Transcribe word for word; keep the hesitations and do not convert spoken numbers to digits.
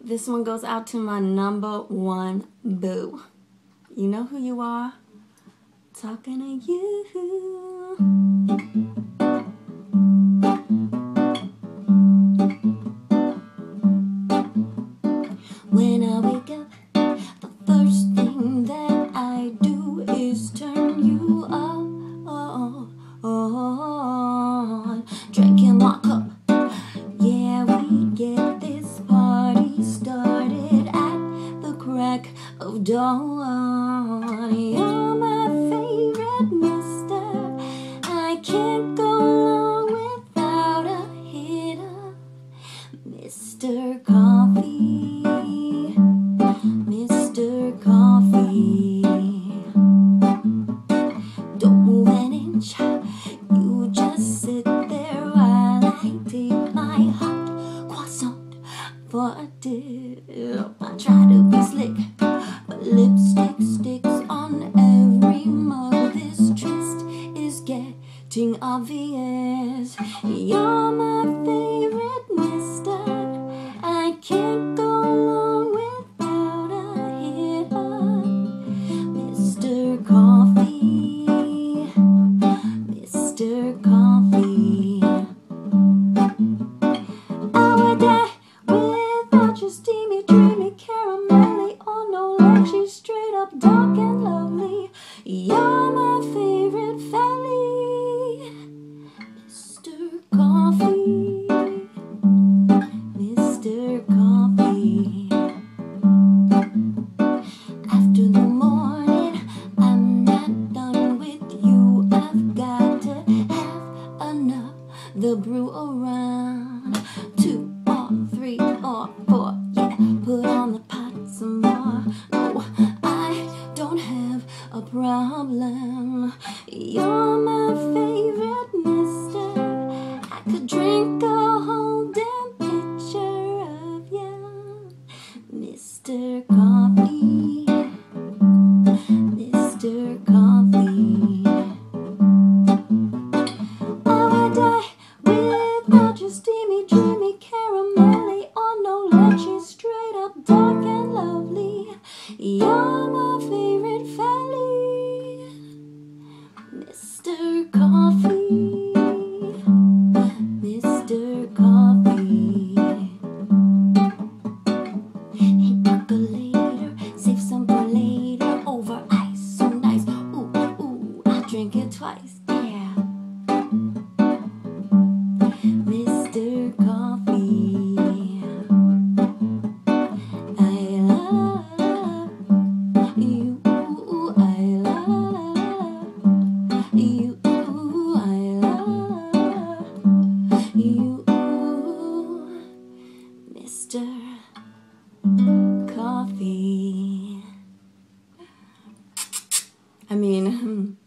This one goes out to my number one boo. You know who you are? Talking to you. When I wake up, the first thing that I do is turn you up, on. Drinking my cup, yeah, we get this party started at the crack of dawn. You're my favorite mister, I can't go long without a hit of Mister Coffee, Mister Coffee. Don't move an inch, you just sit there while I take my hot croissant for a dip. I try to be slick, but lipstick sticks on every mug. This tryst is getting obvious. You're my favorite mister, I can't go long without a hit of Mister Coffee, Mister Coffee. I would die without your steamy, dreamy, caramelly, or no like she's straight up dark and lovely. You're my favorite valley, Mister Coffee, Mister Coffee. After the morning, I'm not done with you. I've got to have another brew around. Two or three or four, yeah, put on the pot some more. No, I don't have a problem. You're my favorite mister, I could drink a whole damn picture of you. Mister Coffee, Mister Coffee. I would die without your steamy, dreamy, caramelly, or no leche, straight up dark and lovely. You're my favorite valley, Mister Coffee, Mister Coffee. Hey, percolator, save some for later. Over ice, so nice. Ooh, ooh, I drink it twice. Yeah. Mister Coffee. I love you. I love you. I love you. Mister Coffee. I mean,